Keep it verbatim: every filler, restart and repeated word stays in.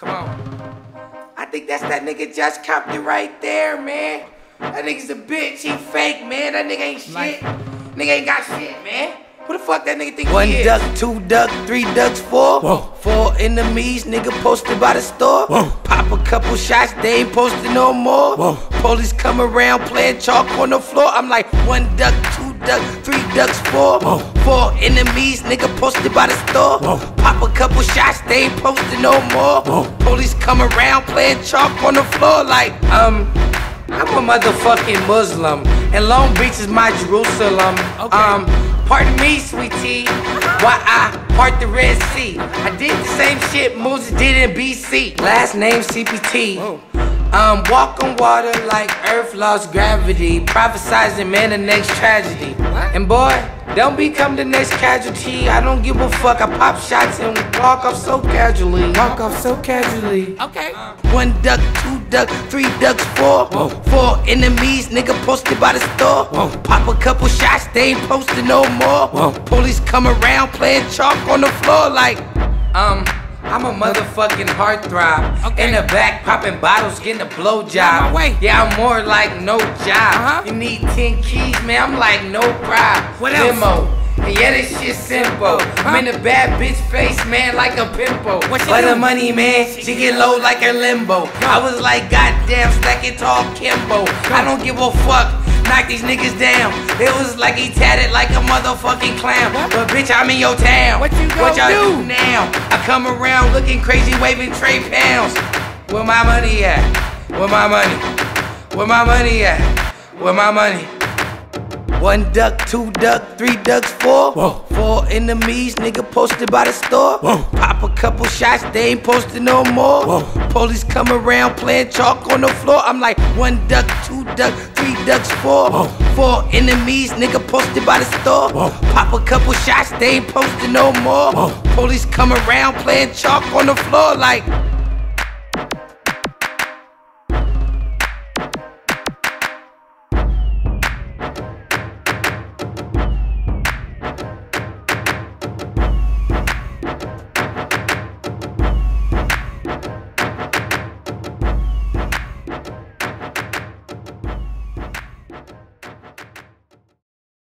Come on. I think that's that nigga Just Compton right there, man. That nigga's a bitch. He fake, man. That nigga ain't shit. Like, nigga ain't got shit, man. Who the fuck that nigga think One he is? duck, two duck, three ducks, four. Whoa. Four enemies, nigga posted by the store. Whoa. Pop a couple shots, they ain't posted no more. Whoa. Police come around playing chalk on the floor. I'm like, one duck, two duck, three ducks, four. Whoa. Four enemies, nigga posted by the store. Whoa. Pop a couple shots, they ain't posted no more. Whoa. Police come around playing chalk on the floor like, Um, I'm a motherfucking Muslim, and Long Beach is my Jerusalem. Okay. Um, pardon me, sweetie, why I part the Red Sea. I did the same shit Moses did in B C. Last name C P T. Whoa. Um, walk on water like Earth lost gravity, prophesizing man the next tragedy. What? And boy, don't become the next casualty. I don't give a fuck. I pop shots and walk off so casually. Walk off so casually. okay. One duck, two duck, three ducks, four. Whoa. Four enemies, nigga posted by the store. Whoa. Pop a couple shots, they ain't posted no more. Whoa. Police come around playing chalk on the floor like, Um, I'm a motherfucking heartthrob. Okay. In the back, popping bottles, getting a blowjob. Out my way. Yeah, I'm more like no job. Uh-huh. You need ten keys, man. I'm like no pride. What else? Limo. And yeah, this shit simple. I'm in the bad bitch face, man, like a pimple. What she For do? the money, man, she get low like a limbo. I was like, goddamn, stack it tall Kimbo. I don't give a fuck. Knock these niggas down. It was like he tatted like a motherfucking clown. But bitch, I'm in your town. What you What y'all gonna do do? now? I come around looking crazy, waving tray pounds. Where my money at? Where my money? Where my money at? Where my money? one duck, two duck, three ducks, four. Whoa. Four enemies, nigga posted by the store. Whoa. Pop a couple shots, they ain't posted no more. Whoa. Police come around playing chalk on the floor. I'm like, one duck, two duck, three ducks, four. Whoa. Four enemies, nigga posted by the store. Whoa. Pop a couple shots, they ain't posted no more. Whoa. Police come around playing chalk on the floor like,